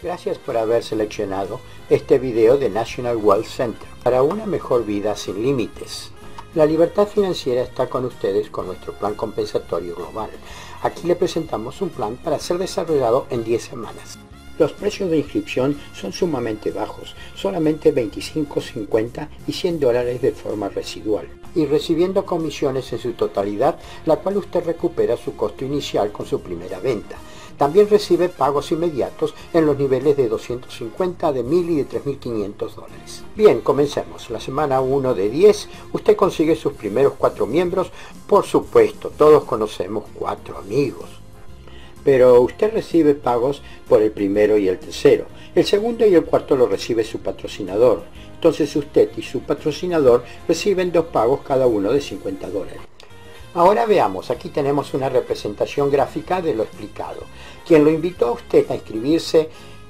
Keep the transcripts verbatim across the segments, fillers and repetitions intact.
Gracias por haber seleccionado este video de National Wealth Center para una mejor vida sin límites. La libertad financiera está con ustedes con nuestro plan compensatorio global. Aquí le presentamos un plan para ser desarrollado en diez semanas. Los precios de inscripción son sumamente bajos, solamente veinticinco, cincuenta y cien dólares de forma residual, y recibiendo comisiones en su totalidad, la cual usted recupera su costo inicial con su primera venta. También recibe pagos inmediatos en los niveles de doscientos cincuenta, de mil y de tres mil quinientos dólares. Bien, comencemos. La semana uno de diez, usted consigue sus primeros cuatro miembros. Por supuesto, todos conocemos cuatro amigos. Pero usted recibe pagos por el primero y el tercero. El segundo y el cuarto lo recibe su patrocinador. Entonces usted y su patrocinador reciben dos pagos cada uno de cincuenta dólares. Ahora veamos, aquí tenemos una representación gráfica de lo explicado. Quien lo invitó a usted a inscribirse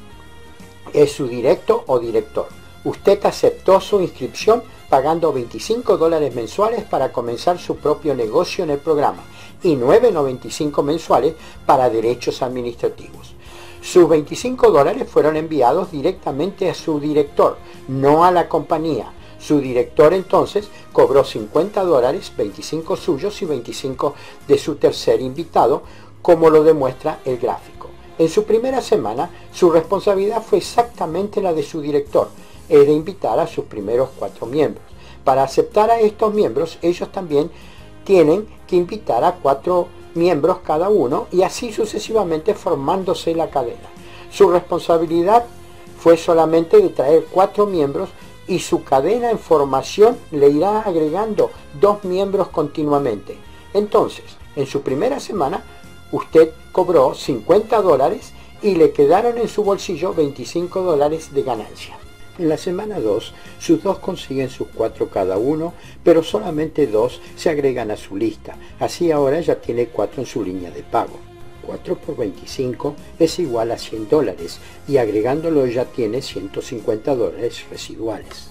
es su directo o director. Usted aceptó su inscripción pagando veinticinco dólares mensuales para comenzar su propio negocio en el programa y nueve noventa y cinco mensuales para derechos administrativos. Sus veinticinco dólares fueron enviados directamente a su director, no a la compañía. Su director entonces cobró cincuenta dólares, veinticinco suyos y veinticinco de su tercer invitado, como lo demuestra el gráfico. En su primera semana, su responsabilidad fue exactamente la de su director, es de invitar a sus primeros cuatro miembros. Para aceptar a estos miembros, ellos también tienen que invitar a cuatro miembros cada uno y así sucesivamente formándose la cadena. Su responsabilidad fue solamente de traer cuatro miembros y su cadena en formación le irá agregando dos miembros continuamente. Entonces, en su primera semana, usted cobró cincuenta dólares y le quedaron en su bolsillo veinticinco dólares de ganancia. En la semana dos, sus dos consiguen sus cuatro cada uno, pero solamente dos se agregan a su lista. Así ahora ya tiene cuatro en su línea de pago. cuatro por veinticinco es igual a cien dólares y agregándolo ya tiene ciento cincuenta dólares residuales.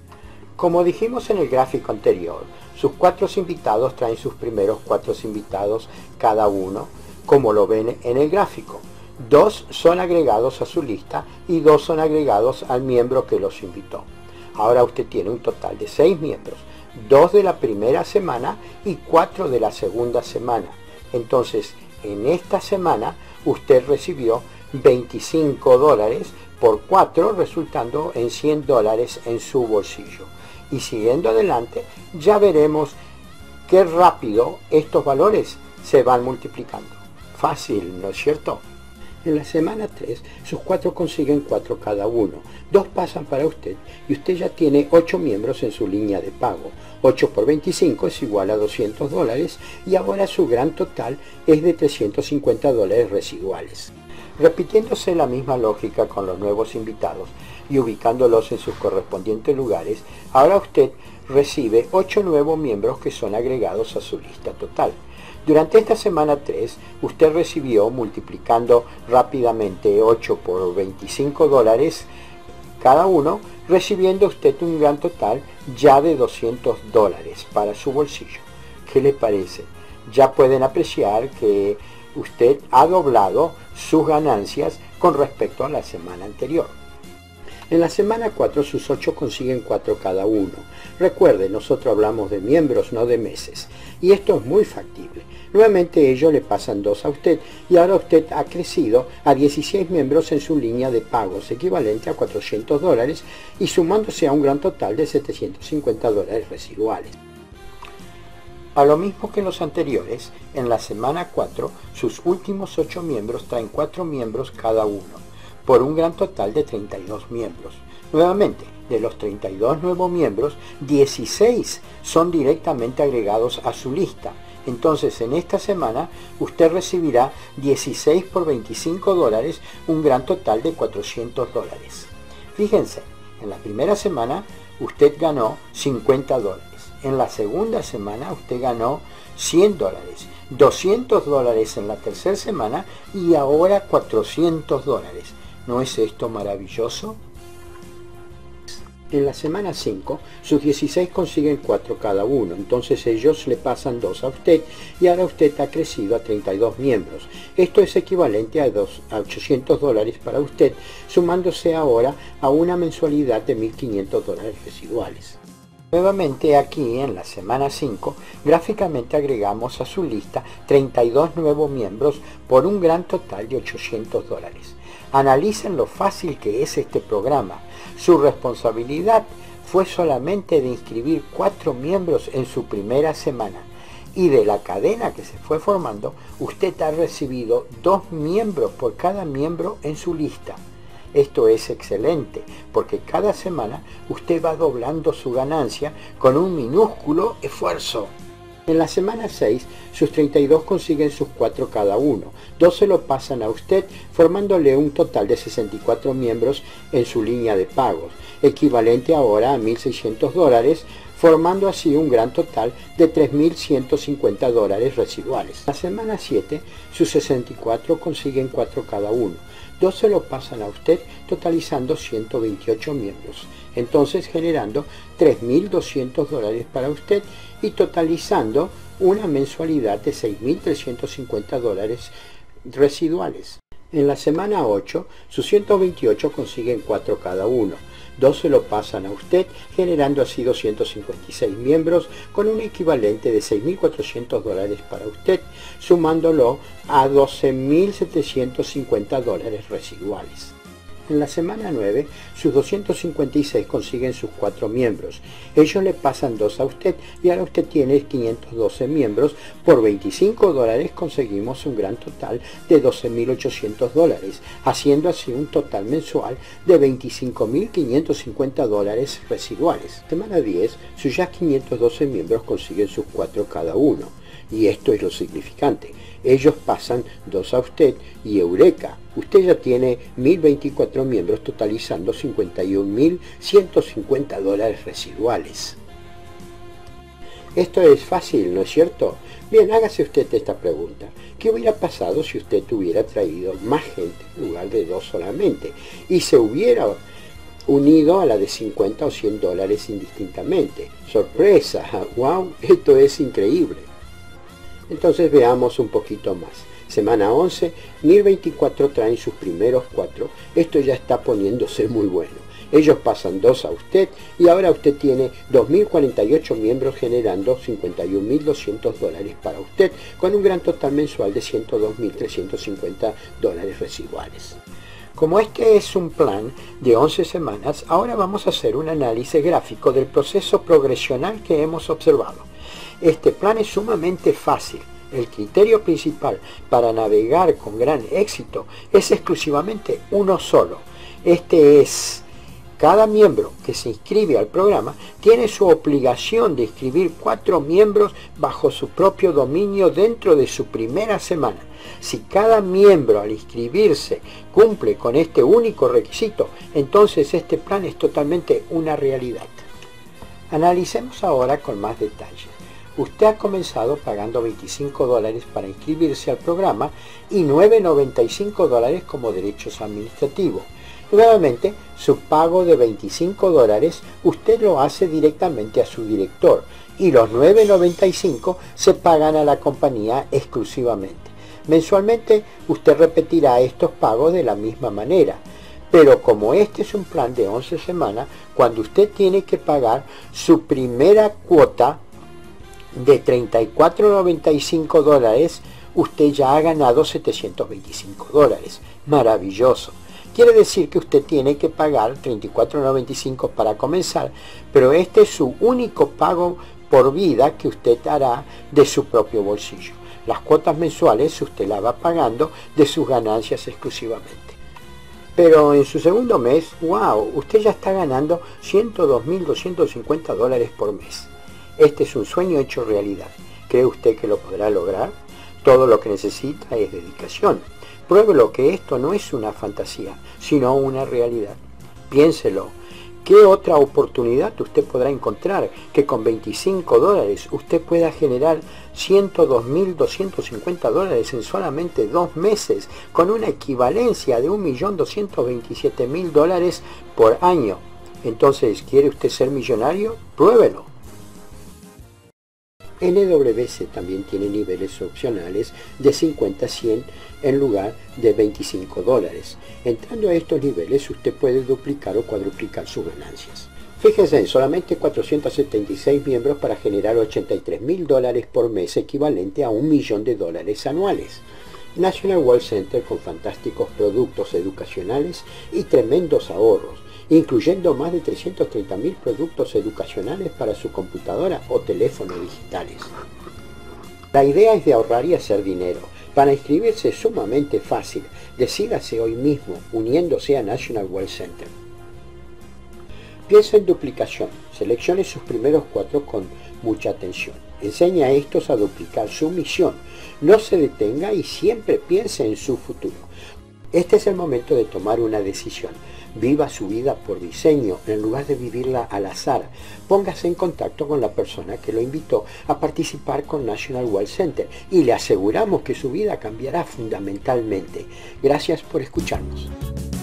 Como dijimos en el gráfico anterior, sus cuatro invitados traen sus primeros cuatro invitados cada uno, como lo ven en el gráfico. Dos son agregados a su lista y dos son agregados al miembro que los invitó. Ahora usted tiene un total de seis miembros, dos de la primera semana y cuatro de la segunda semana. Entonces, en esta semana usted recibió veinticinco dólares por cuatro, resultando en cien dólares en su bolsillo. Y siguiendo adelante, ya veremos qué rápido estos valores se van multiplicando. Fácil, ¿no es cierto? En la semana tres, sus cuatro consiguen cuatro cada uno. Dos pasan para usted y usted ya tiene ocho miembros en su línea de pago. ocho por veinticinco es igual a doscientos dólares y ahora su gran total es de trescientos cincuenta dólares residuales. Repitiéndose la misma lógica con los nuevos invitados y ubicándolos en sus correspondientes lugares, ahora usted recibe ocho nuevos miembros que son agregados a su lista total. Durante esta semana tres, usted recibió, multiplicando rápidamente ocho por veinticinco dólares cada uno, recibiendo usted un gran total ya de doscientos dólares para su bolsillo. ¿Qué le parece? Ya pueden apreciar que usted ha doblado sus ganancias con respecto a la semana anterior. En la semana cuatro, sus ocho consiguen cuatro cada uno. Recuerde, nosotros hablamos de miembros, no de meses. Y esto es muy factible. Nuevamente ellos le pasan dos a usted y ahora usted ha crecido a dieciséis miembros en su línea de pagos, equivalente a cuatrocientos dólares y sumándose a un gran total de setecientos cincuenta dólares residuales. A lo mismo que los anteriores, en la semana cuatro, sus últimos ocho miembros traen cuatro miembros cada uno, por un gran total de treinta y dos miembros. Nuevamente, de los treinta y dos nuevos miembros, dieciséis son directamente agregados a su lista. Entonces, en esta semana, usted recibirá dieciséis por veinticinco dólares, un gran total de cuatrocientos dólares. Fíjense, en la primera semana, usted ganó cincuenta dólares. En la segunda semana, usted ganó cien dólares. doscientos dólares en la tercera semana y ahora cuatrocientos dólares. ¿No es esto maravilloso? En la semana cinco, sus dieciséis consiguen cuatro cada uno, entonces ellos le pasan dos a usted y ahora usted ha crecido a treinta y dos miembros. Esto es equivalente a, dos, a ochocientos dólares para usted, sumándose ahora a una mensualidad de mil quinientos dólares residuales. Nuevamente aquí en la semana cinco, gráficamente agregamos a su lista treinta y dos nuevos miembros por un gran total de ochocientos dólares. Analicen lo fácil que es este programa. Su responsabilidad fue solamente de inscribir cuatro miembros en su primera semana. Y de la cadena que se fue formando, usted ha recibido dos miembros por cada miembro en su lista. Esto es excelente, porque cada semana usted va doblando su ganancia con un minúsculo esfuerzo. En la semana seis, sus treinta y dos consiguen sus cuatro cada uno. dos se lo pasan a usted, formándole un total de sesenta y cuatro miembros en su línea de pagos, equivalente ahora a mil seiscientos dólares, formando así un gran total de tres mil ciento cincuenta dólares residuales. En la semana siete, sus sesenta y cuatro consiguen cuatro cada uno. dos se lo pasan a usted, totalizando ciento veintiocho miembros, entonces generando tres mil doscientos dólares para usted y totalizando una mensualidad de seis mil trescientos cincuenta dólares residuales. En la semana ocho, sus ciento veintiocho consiguen cuatro cada uno. dos se lo pasan a usted, generando así doscientos cincuenta y seis miembros con un equivalente de seis mil cuatrocientos dólares para usted, sumándolo a doce mil setecientos cincuenta dólares residuales. En la semana nueve, sus doscientos cincuenta y seis consiguen sus cuatro miembros. Ellos le pasan dos a usted y ahora usted tiene quinientos doce miembros. Por veinticinco dólares conseguimos un gran total de doce mil ochocientos dólares, haciendo así un total mensual de veinticinco mil quinientos cincuenta dólares residuales. Semana diez, sus ya quinientos doce miembros consiguen sus cuatro cada uno. Y esto es lo significante. Ellos pasan dos a usted y eureka, usted ya tiene mil veinticuatro miembros, totalizando cincuenta y un mil ciento cincuenta dólares residuales. Esto es fácil, ¿no es cierto? Bien, hágase usted esta pregunta. ¿Qué hubiera pasado si usted hubiera traído más gente en lugar de dos solamente y se hubiera unido a la de cincuenta o cien dólares indistintamente? ¡Sorpresa! ¡Wow! Esto es increíble. Entonces veamos un poquito más. Semana once, mil veinticuatro traen sus primeros cuatro. Esto ya está poniéndose muy bueno. Ellos pasan dos a usted y ahora usted tiene dos mil cuarenta y ocho miembros, generando cincuenta y un mil doscientos dólares para usted, con un gran total mensual de ciento dos mil trescientos cincuenta dólares residuales. Como este es un plan de once semanas, ahora vamos a hacer un análisis gráfico del proceso progresional que hemos observado. Este plan es sumamente fácil. El criterio principal para navegar con gran éxito es exclusivamente uno solo. Este es: cada miembro que se inscribe al programa tiene su obligación de inscribir cuatro miembros bajo su propio dominio dentro de su primera semana. Si cada miembro al inscribirse cumple con este único requisito, entonces este plan es totalmente una realidad. Analicemos ahora con más detalle. Usted ha comenzado pagando veinticinco dólares para inscribirse al programa y nueve noventa y cinco dólares como derechos administrativos. Nuevamente, su pago de veinticinco dólares usted lo hace directamente a su director y los nueve noventa y cinco se pagan a la compañía exclusivamente. Mensualmente usted repetirá estos pagos de la misma manera. Pero como este es un plan de once semanas, cuando usted tiene que pagar su primera cuota de treinta y cuatro noventa y cinco dólares, usted ya ha ganado setecientos veinticinco dólares. Maravilloso. Quiere decir que usted tiene que pagar treinta y cuatro noventa y cinco para comenzar, pero este es su único pago por vida que usted hará de su propio bolsillo. Las cuotas mensuales usted las va pagando de sus ganancias exclusivamente. Pero en su segundo mes, wow, usted ya está ganando ciento dos mil doscientos cincuenta dólares por mes. Este es un sueño hecho realidad. ¿Cree usted que lo podrá lograr? Todo lo que necesita es dedicación. Pruébelo que esto no es una fantasía, sino una realidad. Piénselo. ¿Qué otra oportunidad usted podrá encontrar que con veinticinco dólares usted pueda generar ciento dos mil doscientos cincuenta dólares en solamente dos meses, con una equivalencia de un millón doscientos veintisiete mil dólares por año? Entonces, ¿quiere usted ser millonario? ¡Pruébelo! N W C también tiene niveles opcionales de cincuenta a cien en lugar de veinticinco dólares. Entrando a estos niveles usted puede duplicar o cuadruplicar sus ganancias. Fíjense, en solamente cuatrocientos setenta y seis miembros para generar ochenta y tres mil dólares por mes, equivalente a un millón de dólares anuales. National Wealth Center con fantásticos productos educacionales y tremendos ahorros, incluyendo más de trescientos treinta mil productos educacionales para su computadora o teléfono digitales. La idea es de ahorrar y hacer dinero. Para inscribirse es sumamente fácil. Decídase hoy mismo uniéndose a National Wealth Center. Piensa en duplicación. Seleccione sus primeros cuatro con mucha atención. Enseña a estos a duplicar su misión. No se detenga y siempre piense en su futuro. Este es el momento de tomar una decisión. Viva su vida por diseño en lugar de vivirla al azar. Póngase en contacto con la persona que lo invitó a participar con National Wealth Center y le aseguramos que su vida cambiará fundamentalmente. Gracias por escucharnos.